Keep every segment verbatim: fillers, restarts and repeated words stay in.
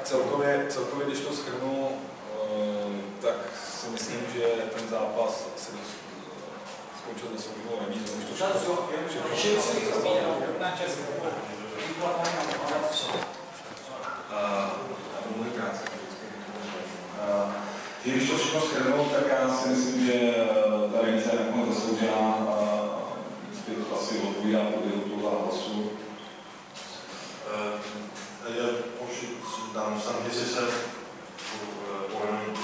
celkově, celkově, když to shrnu, tak si myslím, že ten zápas se skončil za souživou remízou. Když to všechno shrnu, tak já si myslím, že ta remíza je nakonec zasloužená a zpět asi odpovídá průběhu toho zápasu. Jag dám sam se på en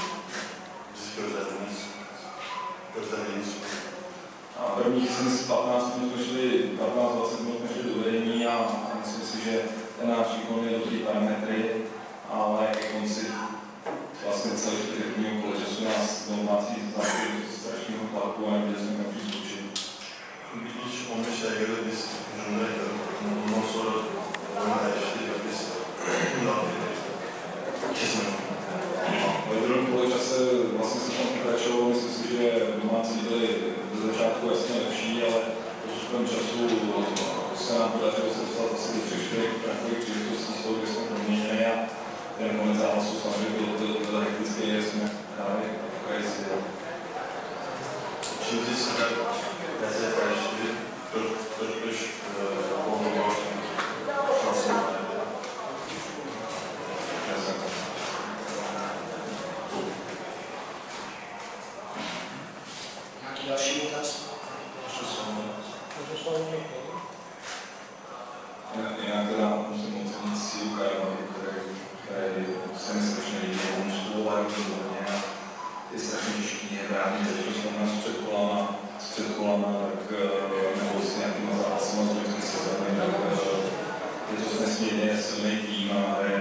A prvních patnáct minut jsme šli, patnáct dvacet minut jsme šli do vedení a myslím si, že ten náš výkon je dobrý parametry, ale ke konci vlastně celý čtvrtého poločasu nás domácí zápěli strašného tlaku a nebyli jsme kam přiskočit. Když on se jeli, když musel ve druhém poločase vlastně se tam pokračovalo, myslím si, že domácí byli do začátku jasně lepší, ale postupem času se nám podařilo se dostat zase do třech čtyřech takových příležitostí z toho, kde jsme proměnili a ten konec zápasu samozřejmě byl teda hektický, že jsme hráli v krajici. Určitě se mezi ještě, protože pomohlo vlastně. Nějaký další dotaz? Jinak teda musím moc říct sílu Karlovi, který se mi strašně líbí, on studoval hodně a je strašně těžký bránit, teď to jsme nás před kolama, před kolama, tak nebo s nějakýma zápasama z loňských sezóny, tak je to nesmírně silný tým a hraje